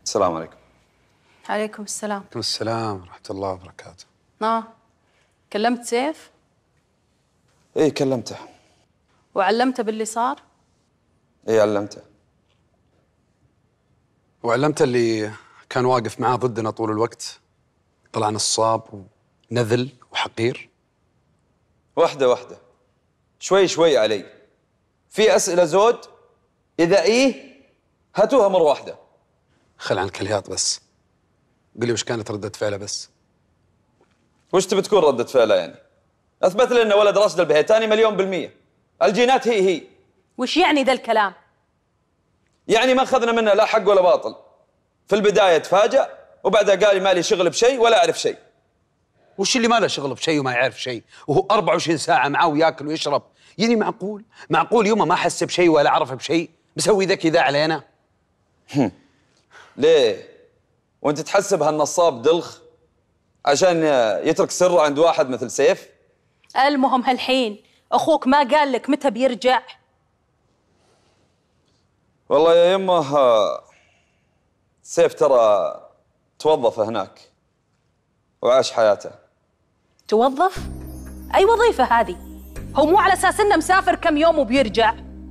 السلام عليكم. عليكم السلام. عليكم السلام ورحمة الله وبركاته. كلمت سيف؟ ايه كلمته. وعلمته باللي صار؟ ايه علمته. وعلمته اللي كان واقف معاه ضدنا طول الوقت، طلع نصاب ونذل وحقير. واحدة واحدة، شوي شوي علي. في أسئلة زود، إذا إيه هاتوها مرة واحدة. خل عن الكليات بس، قل لي وش كانت ردة فعله بس. وش تبي تكون ردة فعله يعني؟ أثبت لنا ولد راشد البهيتاني 100%. الجينات هي. وش يعني ذا الكلام؟ يعني ما أخذنا منه لا حق ولا باطل. في البداية تفاجأ وبعدها قال لي مالي شغل بشيء ولا أعرف شيء. وش اللي ما له شغل بشيء وما يعرف شيء وهو 24 ساعة معاه وياكل ويشرب؟ يعني معقول يوم ما حس بشيء ولا عرف بشيء بسوي ذا كذا علينا؟ ليه؟ وانت تحسب هالنصاب دلخ عشان يترك سره عند واحد مثل سيف؟ المهم هالحين اخوك ما قال لك متى بيرجع؟ والله يا يمه سيف ترى توظف هناك وعاش حياته. توظف؟ اي وظيفة هذه؟ هو مو على اساس انه مسافر كم يوم وبيرجع؟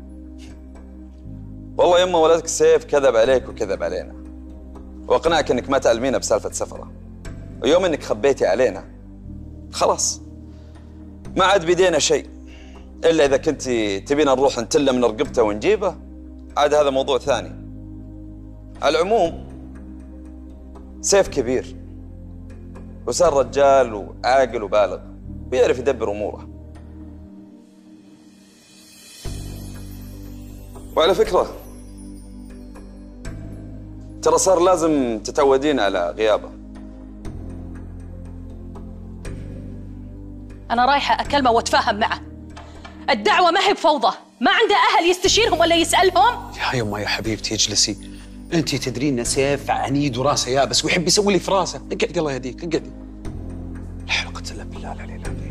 والله يمه ولدك سيف كذب عليك وكذب علينا واقنعك انك ما تعلمينا بسالفة سفره، ويوم انك خبيتي علينا خلاص ما عاد بيدينا شيء الا اذا كنتي تبينا نروح نتله من رقبته ونجيبه، عاد هذا موضوع ثاني. على العموم سيف كبير وصار رجال وعاقل وبالغ بيعرف يدبر اموره. وعلى فكره ترى صار لازم تتعودين على غيابه. انا رايحة اكلمه واتفاهم معه. الدعوة ما هي بفوضى، ما عنده اهل يستشيرهم ولا يسألهم. يا يما يا حبيبتي اجلسي، انت تدرين ان سيف عنيد وراسه يابس ويحب يسوي لي في راسه. اقعدي الله يهديك اقعدي. لا حول ولا قوة الا بالله العلي العظيم.